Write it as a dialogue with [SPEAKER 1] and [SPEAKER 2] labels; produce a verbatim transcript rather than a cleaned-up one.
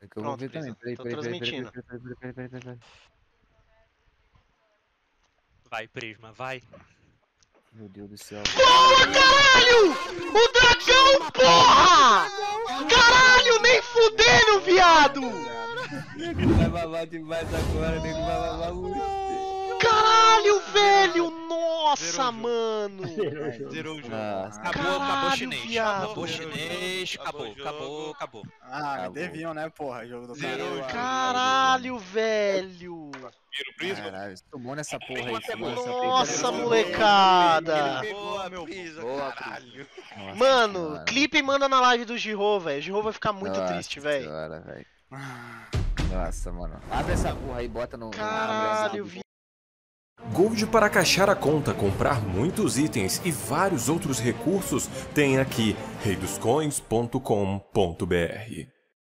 [SPEAKER 1] É que eu vou
[SPEAKER 2] Pronto,
[SPEAKER 1] ver também.
[SPEAKER 2] Prisma.
[SPEAKER 1] Peraí,
[SPEAKER 2] Tô
[SPEAKER 1] peraí, peraí, peraí,
[SPEAKER 2] transmitindo.
[SPEAKER 1] peraí, peraí, peraí, peraí, peraí, peraí, peraí.
[SPEAKER 3] Vai, Prisma, vai.
[SPEAKER 1] Meu Deus do céu.
[SPEAKER 2] Porra, caralho! O dragão, porra! Caralho, nem fudendo, viado!
[SPEAKER 1] Nego vai babar demais agora, nego vai babar muito.
[SPEAKER 2] Caralho, velho! Nossa,
[SPEAKER 3] Zerou o jogo.
[SPEAKER 2] mano!
[SPEAKER 3] Zerou o jogo.
[SPEAKER 1] Nossa.
[SPEAKER 3] Acabou, acabou
[SPEAKER 2] Caralho,
[SPEAKER 3] chinês.
[SPEAKER 2] viado.
[SPEAKER 3] Acabou
[SPEAKER 4] Zerou o
[SPEAKER 3] chinês,
[SPEAKER 4] jogo,
[SPEAKER 3] acabou,
[SPEAKER 4] acabou o
[SPEAKER 3] acabou,
[SPEAKER 4] jogo.
[SPEAKER 3] acabou.
[SPEAKER 4] Ah, me
[SPEAKER 1] Acabou.
[SPEAKER 4] deviam, né, porra? Jogo do
[SPEAKER 3] Zerou o
[SPEAKER 4] cara.
[SPEAKER 3] jogo.
[SPEAKER 2] Caralho, velho!
[SPEAKER 5] Primeiro Prisma.
[SPEAKER 1] Caralho, tomou nessa porra aí.
[SPEAKER 5] Pegou.
[SPEAKER 1] Tomou nessa
[SPEAKER 2] Nossa,
[SPEAKER 1] porra.
[SPEAKER 2] molecada!
[SPEAKER 4] Boa, meu Pisa,
[SPEAKER 1] Boa,
[SPEAKER 4] caralho.
[SPEAKER 1] Nossa
[SPEAKER 2] Mano,
[SPEAKER 1] senhora.
[SPEAKER 2] clipe e manda na live do Giro, velho. O Giro vai ficar muito
[SPEAKER 1] Nossa
[SPEAKER 2] triste, velho.
[SPEAKER 1] senhora, velho. Nossa, mano. Abre essa porra aí e bota no...
[SPEAKER 2] Caralho,
[SPEAKER 1] no...
[SPEAKER 2] viado.
[SPEAKER 6] Gold para caixar a conta, comprar muitos itens e vários outros recursos tem aqui reidoscoins ponto com ponto br.